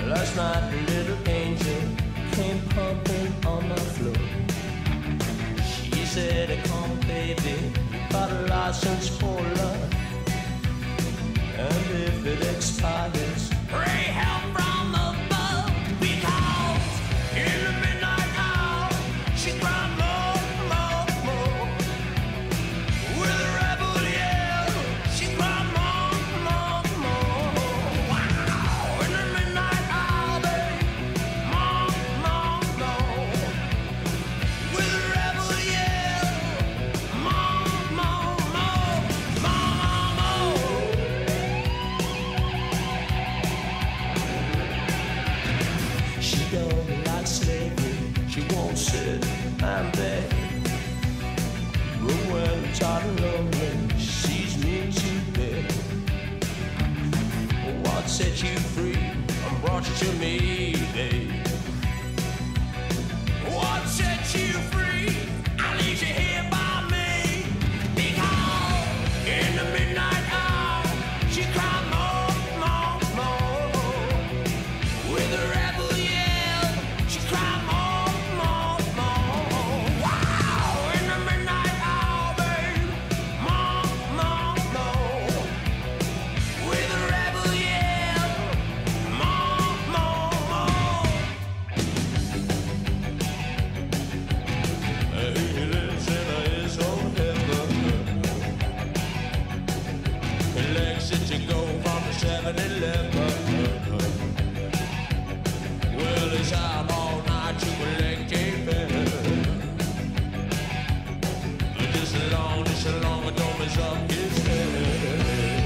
Last night a little angel came pumping on my floor. She said, come baby, you got a license for love, and if it expires, pray help from above. Because in the midnight hour she cried more, more, more. With a rebel yell she cried more, more, more. Wow! In the midnight hour, babe, more, more, more. With a rebel yell, more, more, more, more, more. She don't like slavery, she won't sit and beg. But when I'm tired and lonely, she sees me too big. What set you free and brought you to me, babe? What set you free? I leave you here by me. Because in the midnight hour she cried more, more, more. With a rebel yell she cried more, more, more. Wow! In the midnight hour, babe, more, more, more. With a rebel yell, more, more, more. He lives in his own heaven. He likes it to go from the 7-Eleven. Well, he's out all night to collect a fare. Just as long as don't mess up his head.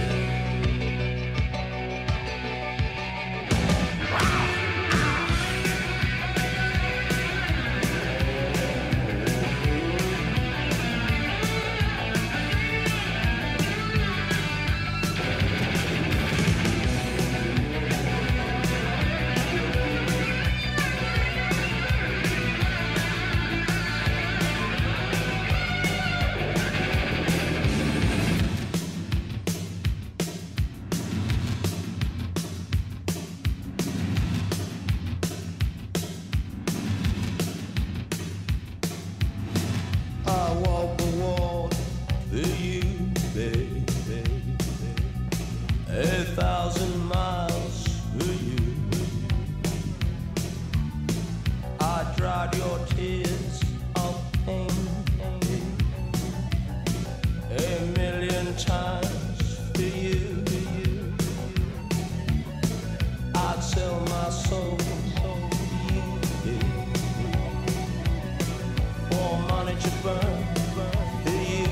I walk the walk for you, baby. 1,000 miles for you. I dried your tears of pain 1,000,000 times for you. I'd sell my soul for money to burn for you.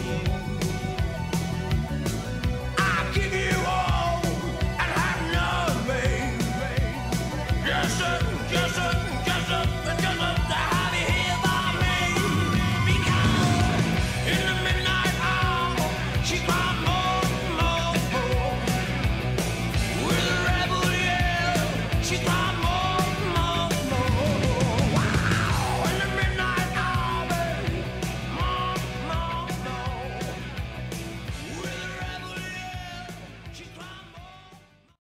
I'll give you all and have none, babe. Just to have you here by me. Because in the midnight hour she cried more, more, more. With a rebel yell she cried